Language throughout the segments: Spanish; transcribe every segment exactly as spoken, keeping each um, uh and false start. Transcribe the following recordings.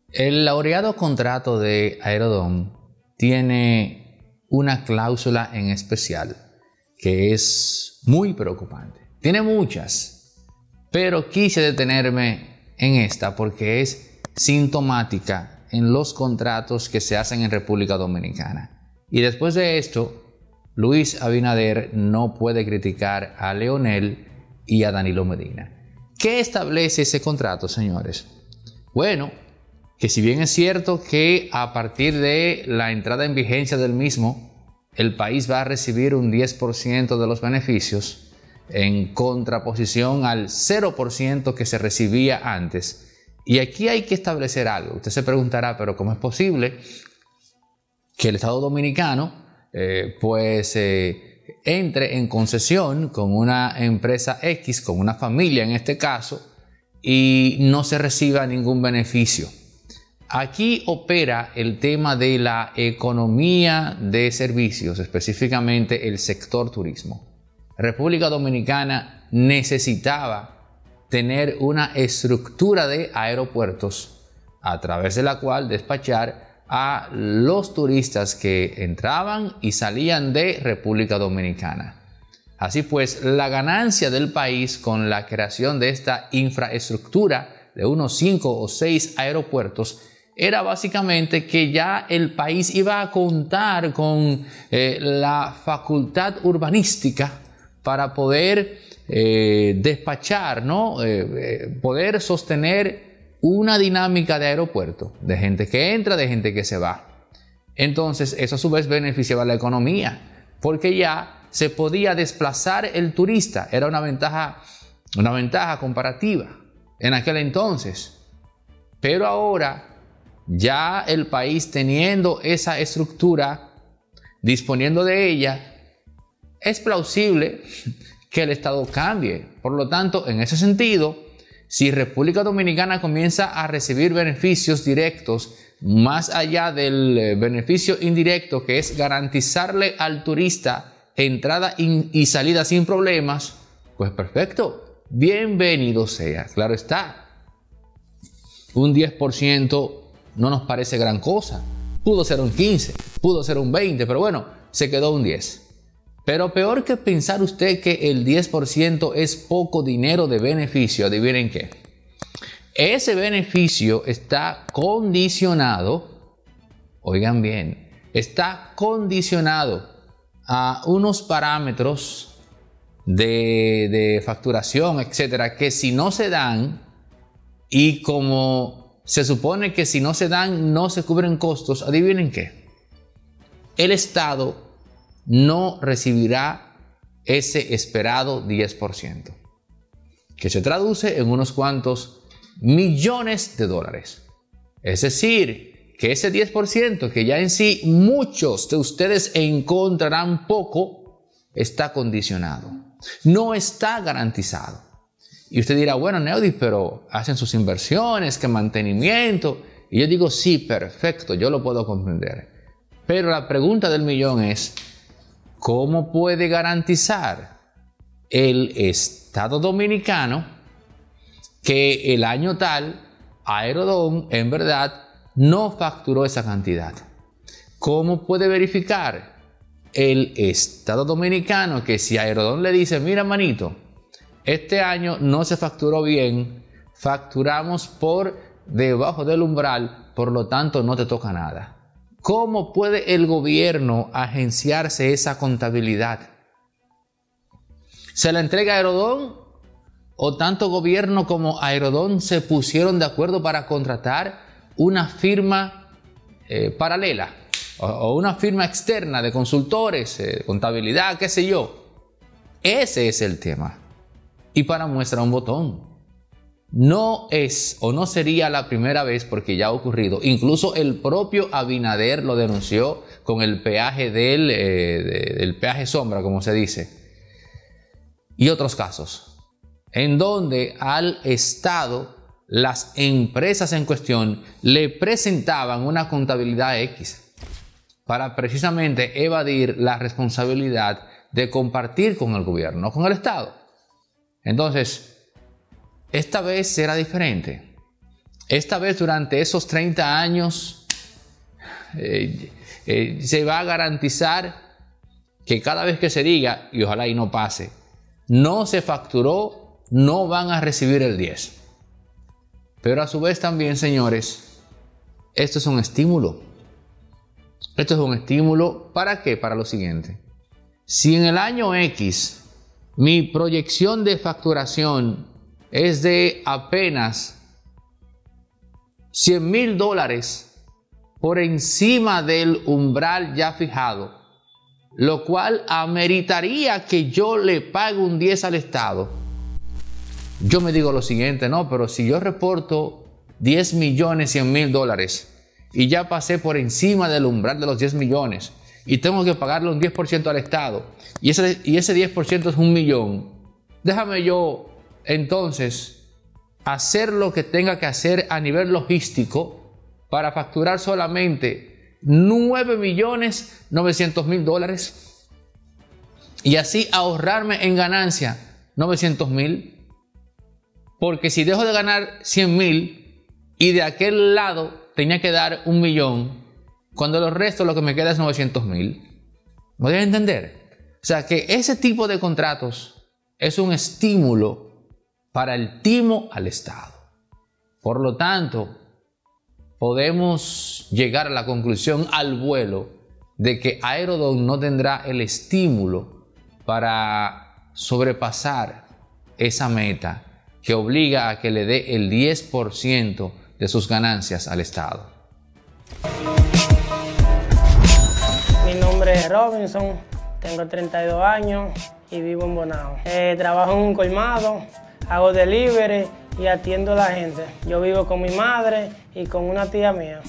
El laureado contrato de Aerodom tiene una cláusula en especial que es muy preocupante. Tiene muchas, pero quise detenerme en esta porque es sintomática en los contratos que se hacen en República Dominicana. Y después de esto, Luis Abinader no puede criticar a Leonel y a Danilo Medina. ¿Qué establece ese contrato, señores? Bueno, que si bien es cierto que a partir de la entrada en vigencia del mismo, el país va a recibir un diez por ciento de los beneficios, en contraposición al cero por ciento que se recibía antes. Y aquí hay que establecer algo. Usted se preguntará, pero ¿cómo es posible que el Estado Dominicano eh, pues eh, entre en concesión con una empresa X, con una familia en este caso, y no se reciba ningún beneficio? Aquí opera el tema de la economía de servicios, específicamente el sector turismo. República Dominicana necesitaba tener una estructura de aeropuertos a través de la cual despachar a los turistas que entraban y salían de República Dominicana. Así pues, la ganancia del país con la creación de esta infraestructura de unos cinco o seis aeropuertos era básicamente que ya el país iba a contar con eh, la facultad urbanística para poder eh, despachar, ¿no? Eh, eh, poder sostener una dinámica de aeropuerto, de gente que entra, de gente que se va. Entonces, eso a su vez beneficiaba a la economía, porque ya se podía desplazar el turista. Era una ventaja, una ventaja comparativa en aquel entonces. Pero ahora, ya el país teniendo esa estructura, disponiendo de ella, es plausible que el Estado cambie. Por lo tanto, en ese sentido, si República Dominicana comienza a recibir beneficios directos, más allá del beneficio indirecto, que es garantizarle al turista entrada y salida sin problemas, pues perfecto, bienvenido sea. Claro está, un diez por ciento no nos parece gran cosa. Pudo ser un quince, pudo ser un veinte, pero bueno, se quedó un diez. Pero peor que pensar usted que el diez por ciento es poco dinero de beneficio, adivinen qué. Ese beneficio está condicionado, oigan bien, está condicionado a unos parámetros de, de facturación, etcétera, que si no se dan, y como se supone que si no se dan, no se cubren costos, adivinen qué. El Estado no recibirá ese esperado diez por ciento, que se traduce en unos cuantos millones de dólares. Es decir, que ese diez por ciento, que ya en sí muchos de ustedes encontrarán poco, está condicionado, no está garantizado. Y usted dirá, bueno, Neudis, pero hacen sus inversiones, ¿qué mantenimiento? Y yo digo, sí, perfecto, yo lo puedo comprender. Pero la pregunta del millón es, ¿cómo puede garantizar el Estado Dominicano que el año tal Aerodom en verdad no facturó esa cantidad? ¿Cómo puede verificar el Estado Dominicano que si Aerodom le dice, mira, manito, este año no se facturó bien, facturamos por debajo del umbral, por lo tanto no te toca nada? ¿Cómo puede el gobierno agenciarse esa contabilidad? ¿Se la entrega a Aerodom? ¿O tanto gobierno como Aerodom se pusieron de acuerdo para contratar una firma eh, paralela o, o una firma externa de consultores, eh, contabilidad, qué sé yo? Ese es el tema. Y para muestra un botón, no es o no sería la primera vez, porque ya ha ocurrido. Incluso el propio Abinader lo denunció con el peaje del, eh, de, del peaje sombra, como se dice. Y otros casos, en donde al Estado, las empresas en cuestión le presentaban una contabilidad X para precisamente evadir la responsabilidad de compartir con el gobierno, con el Estado. Entonces, esta vez será diferente. Esta vez durante esos treinta años eh, eh, se va a garantizar que cada vez que se diga, y ojalá y no pase, no se facturó, no van a recibir el diez. Pero a su vez también, señores, esto es un estímulo. Esto es un estímulo, ¿para qué? Para lo siguiente. Si en el año X mi proyección de facturación es de apenas cien mil dólares por encima del umbral ya fijado, lo cual ameritaría que yo le pague un diez al Estado, yo me digo lo siguiente, no, pero si yo reporto diez millones cien mil dólares y ya pasé por encima del umbral de los diez millones y tengo que pagarle un diez por ciento al Estado y ese, y ese diez por ciento es un millón, déjame yo entonces hacer lo que tenga que hacer a nivel logístico para facturar solamente nueve millones novecientos mil dólares y así ahorrarme en ganancia novecientos mil. Porque si dejo de ganar cien mil y de aquel lado tenía que dar un millón, cuando los restos lo que me queda es novecientos mil. ¿Me voy a entender? O sea que ese tipo de contratos es un estímulo para el timo al Estado. Por lo tanto, podemos llegar a la conclusión al vuelo de que Aerodom no tendrá el estímulo para sobrepasar esa meta que obliga a que le dé el diez por ciento de sus ganancias al Estado. Mi nombre es Robinson, tengo treinta y dos años y vivo en Bonao. Eh, trabajo en un colmado, hago delivery y atiendo a la gente. Yo vivo con mi madre y con una tía mía.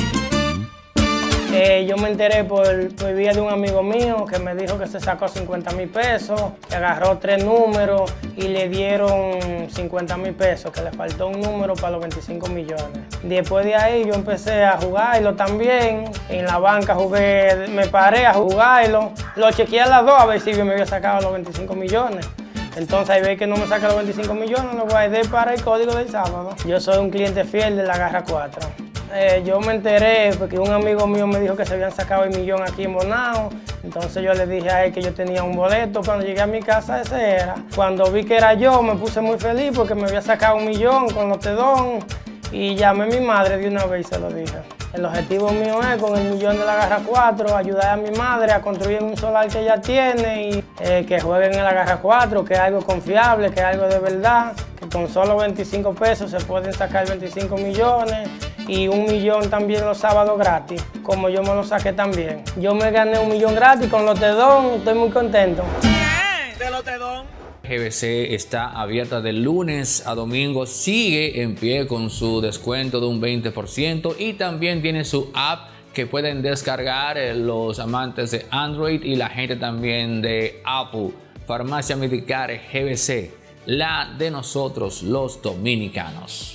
Eh, yo me enteré por, por vía de un amigo mío que me dijo que se sacó cincuenta mil pesos, que agarró tres números y le dieron cincuenta mil pesos, que le faltó un número para los veinticinco millones. Después de ahí yo empecé a jugarlo también. En la banca jugué, me paré a jugarlo. Lo chequeé a las dos a ver si yo me había sacado los veinticinco millones. Entonces ahí ve que no me saca los veinticinco millones, lo guardé para el código del sábado. Yo soy un cliente fiel de la Garra cuatro. Eh, yo me enteré porque un amigo mío me dijo que se habían sacado el millón aquí en Bonao. Entonces yo le dije a él que yo tenía un boleto. Cuando llegué a mi casa ese era. Cuando vi que era yo me puse muy feliz porque me había sacado un millón con los Tedón. Y llamé a mi madre de una vez y se lo dije. El objetivo mío es, con el millón de la Garra cuatro, ayudar a mi madre a construir un solar que ella tiene y eh, que jueguen en la Garra cuatro, que es algo confiable, que es algo de verdad, que con solo veinticinco pesos se pueden sacar veinticinco millones y un millón también los sábados gratis, como yo me lo saqué también. Yo me gané un millón gratis con los Tedón y estoy muy contento. Bien, de los Tedón. G B C está abierta de lunes a domingo, sigue en pie con su descuento de un veinte por ciento y también tiene su app que pueden descargar los amantes de Android y la gente también de Apple. Farmacia Medicare G B C, la de nosotros los dominicanos.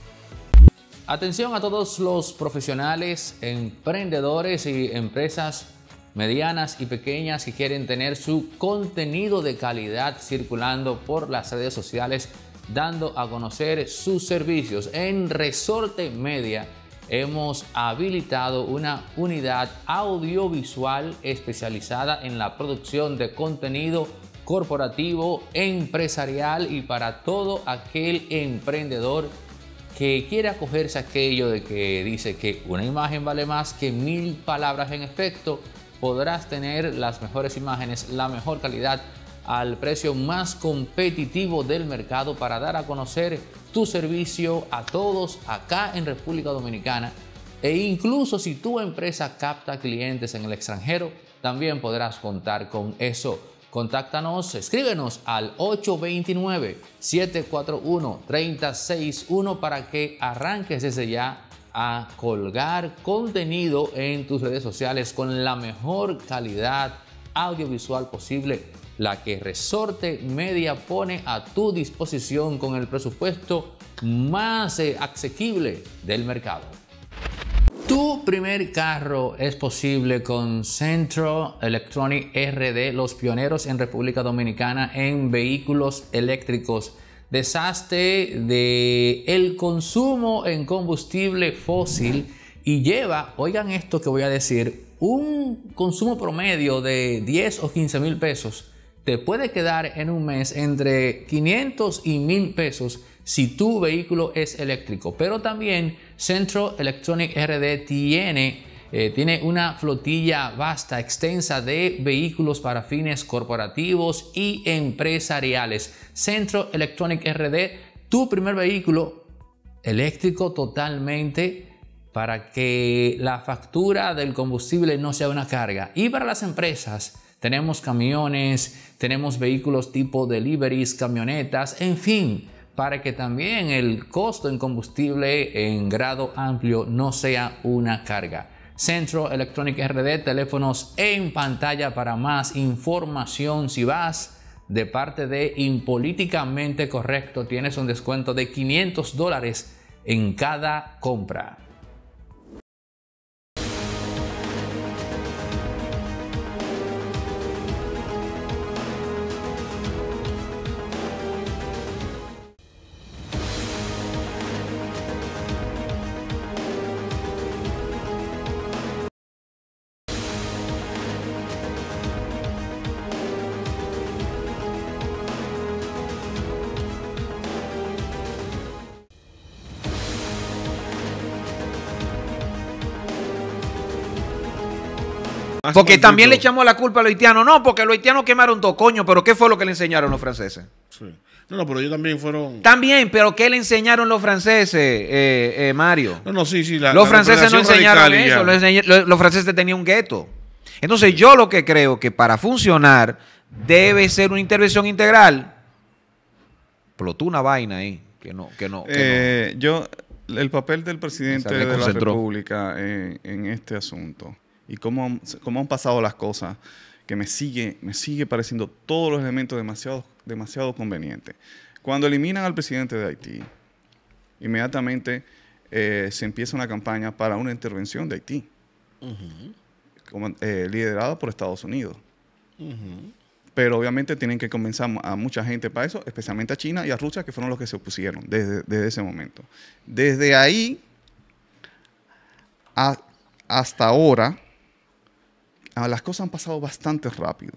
Atención a todos los profesionales, emprendedores y empresas medianas y pequeñas que quieren tener su contenido de calidad circulando por las redes sociales, dando a conocer sus servicios. En Resorte Media hemos habilitado una unidad audiovisual especializada en la producción de contenido corporativo, empresarial y para todo aquel emprendedor que quiere acogerse a aquello de que dice que una imagen vale más que mil palabras. En efecto, podrás tener las mejores imágenes, la mejor calidad al precio más competitivo del mercado para dar a conocer tu servicio a todos acá en República Dominicana. E incluso si tu empresa capta clientes en el extranjero, también podrás contar con eso. Contáctanos, escríbenos al ocho dos nueve, siete cuatro uno, tres cero seis uno para que arranques desde ya a colgar contenido en tus redes sociales con la mejor calidad audiovisual posible, la que Resorte Media pone a tu disposición con el presupuesto más eh, asequible del mercado. Tu primer carro es posible con Centro Electronic R D, los pioneros en República Dominicana en vehículos eléctricos deshazte de el consumo en combustible fósil y lleva, oigan esto que voy a decir, un consumo promedio de diez o quince mil pesos. Te puede quedar en un mes entre quinientos y mil pesos si tu vehículo es eléctrico. Pero también Centro Electronic R D tiene, eh, tiene una flotilla vasta, extensa de vehículos para fines corporativos y empresariales. Centro Electronic R D, tu primer vehículo eléctrico totalmente, para que la factura del combustible no sea una carga. Y para las empresas, tenemos camiones, tenemos vehículos tipo deliveries, camionetas, en fin, para que también el costo en combustible en grado amplio no sea una carga. Centro Electronic R D, teléfonos en pantalla para más información. Si vas de parte de Impolíticamente Correcto, tienes un descuento de quinientos dólares en cada compra. Porque también le echamos la culpa a los haitianos. No, porque los haitianos quemaron todo, coño. Pero ¿qué fue lo que le enseñaron los franceses? Sí. No, no, pero ellos también fueron... También, pero ¿qué le enseñaron los franceses, eh, eh, Mario? No, no, sí, sí. La, los la franceses no enseñaron eso. Los, enseñ... los, los franceses tenían un gueto. Entonces yo lo que creo que para funcionar debe ser una intervención integral. Explotó una vaina ahí. Que no, que no. Que eh, no. Yo, el papel del presidente de la concentró. República en, en este asunto y cómo, cómo han pasado las cosas, que me sigue, me sigue pareciendo todos los elementos demasiado, demasiado convenientes. Cuando eliminan al presidente de Haití, inmediatamente eh, se empieza una campaña para una intervención de Haití, uh-huh. como, eh, liderada por Estados Unidos. Uh-huh. Pero obviamente tienen que comenzar a mucha gente para eso, especialmente a China y a Rusia, que fueron los que se opusieron desde, desde ese momento. Desde ahí a, hasta ahora, las cosas han pasado bastante rápido.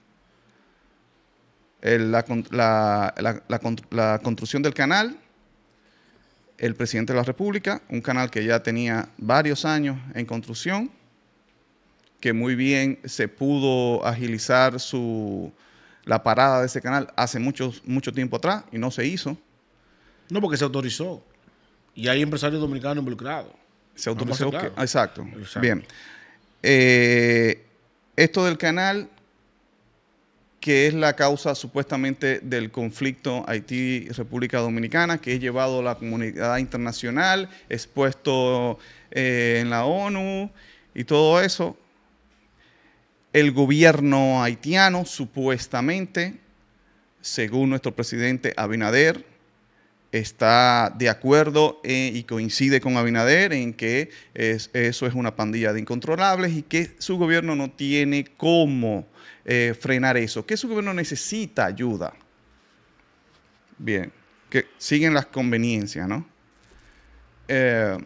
El, la, la, la, la, la construcción del canal, el presidente de la República, un canal que ya tenía varios años en construcción, que muy bien se pudo agilizar su, la parada de ese canal hace mucho, mucho tiempo atrás y no se hizo. No, porque se autorizó. Y hay empresarios dominicanos involucrados. Se autorizó. Que, exacto. exacto. Bien. Eh, esto del canal, que es la causa supuestamente del conflicto Haití-República Dominicana, que es llevado a la comunidad internacional, expuesto eh, en la ONU y todo eso. El gobierno haitiano, supuestamente, según nuestro presidente Abinader, está de acuerdo en, y coincide con Abinader en que es, eso es una pandilla de incontrolables y que su gobierno no tiene cómo eh, frenar eso, que su gobierno necesita ayuda. Bien, que siguen las conveniencias, ¿no? Eh,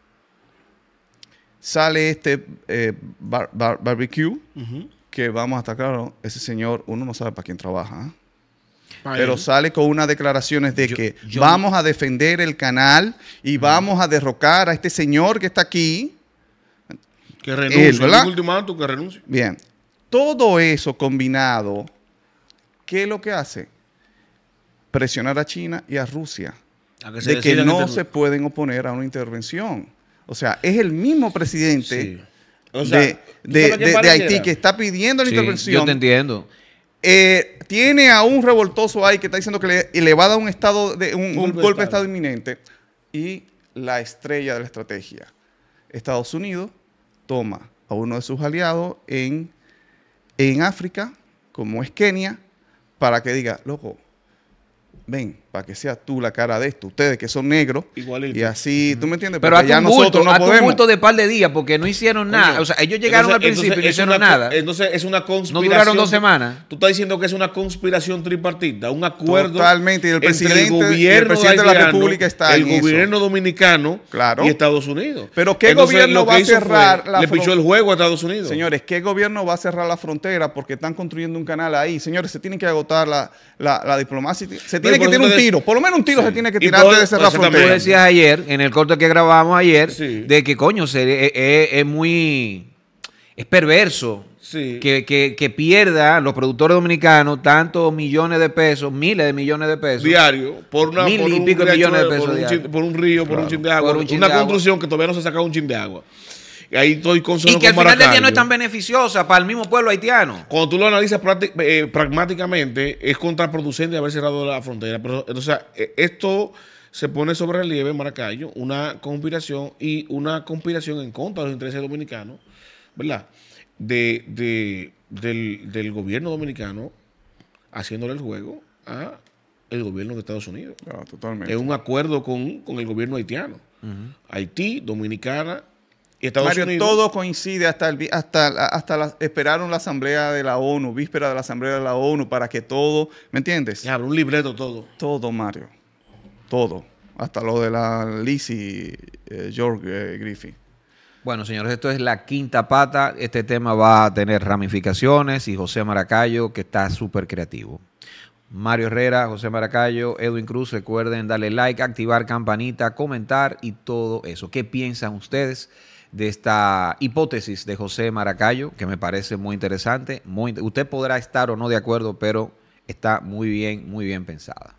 sale este eh, bar, bar, barbecue, uh-huh. que vamos a estar claros, ese señor, uno no sabe para quién trabaja, ¿eh? Pero sale con unas declaraciones de yo, que yo, vamos a defender el canal y uh-huh. vamos a derrocar a este señor que está aquí. Que renuncie, Él, ¿verdad? El ultimátum que renuncie. Bien, todo eso combinado, ¿qué es lo que hace? Presionar a China y a Rusia a que se de que no se pueden oponer a una intervención. O sea, es el mismo presidente sí. o sea, de, de, de, de Haití que está pidiendo la sí, intervención. Yo te entiendo. Eh, tiene a un revoltoso ahí que está diciendo que le, le va a dar un estado de un, un golpe, golpe de estado inminente, y la estrella de la estrategia, Estados Unidos, toma a uno de sus aliados en, en África, como es Kenia, para que diga, loco, ven, para que seas tú la cara de esto. Ustedes que son negros. Igualito. Y así, ¿tú me entiendes? Pero Porque hazte ya un bulto, nosotros no hazte un podemos. bulto de par de días porque no hicieron nada. Coño, O sea, ellos llegaron entonces- al principio y no entonces es hicieron una- nada. Entonces es una conspiración. No duraron dos semanas. Tú estás diciendo que es una conspiración tripartita, un acuerdo. Totalmente, y el entre presidente- el y el gobierno presidente de la haitiano, República está el en eso. gobierno dominicano Claro. y Estados Unidos. Pero ¿qué Entonces, gobierno lo que va a hizo fue, cerrar la le pichó fron- el juego a Estados Unidos. Señores, ¿qué gobierno va a cerrar la frontera porque están construyendo un canal ahí? Señores, se tiene que agotar la, la, la diplomacia. Se tiene por que eso tirar un te- tiro. Por lo menos un tiro Sí. se tiene que Y tirar por- antes de cerrar la pues, Tú frontera. decías ayer, en el corte que grabamos ayer, Sí. de que coño, se- es, es- es muy. Es perverso Sí. que, que, que pierdan los productores dominicanos tantos millones de pesos, miles de millones de pesos. Diario, por, una, Mil por, y un pico de millones de riachuelo, pesos por, un diario. chin- por un río, por un chin de agua. por un chin una de agua. construcción que todavía no se ha sacado un chin de agua. Y ahí estoy con Y que al final del día no es tan beneficiosa para el mismo pueblo haitiano. Cuando tú lo analizas prácti- eh, pragmáticamente, es contraproducente haber cerrado la frontera. Pero, entonces, eh, esto se pone sobre relieve en Maracayo, una conspiración y una conspiración en contra de los intereses dominicanos, ¿verdad? De, de- del, del gobierno dominicano haciéndole el juego a el gobierno de Estados Unidos. Ah, totalmente. Es un acuerdo con, con el gobierno haitiano. Haití, Dominicana y Estados Mario, Unidos. todo coincide hasta el vi- hasta la- hasta la, esperaron la asamblea de la ONU, víspera de la asamblea de la ONU para que todo, ¿me entiendes? Ya, un libreto todo. Todo, Mario. Todo. Hasta lo de la Lizzie eh, George eh, Griffith. Bueno, señores, esto es la quinta pata. Este tema va a tener ramificaciones y José Maracayo, que está súper creativo. Mario Herrera, José Maracayo, Edwin Cruz, recuerden darle like, activar campanita, comentar y todo eso. ¿Qué piensan ustedes de esta hipótesis de José Maracayo? Que me parece muy interesante. Muy, usted podrá estar o no de acuerdo, pero está muy bien, muy bien pensada.